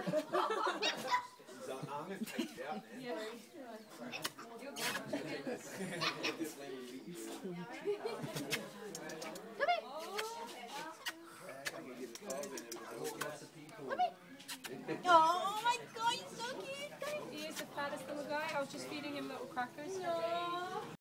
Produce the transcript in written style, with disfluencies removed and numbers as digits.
arm is taped out, man. Yeah. Oh my god, he's so cute. He is the fattest little guy. I was just feeding him little crackers. No.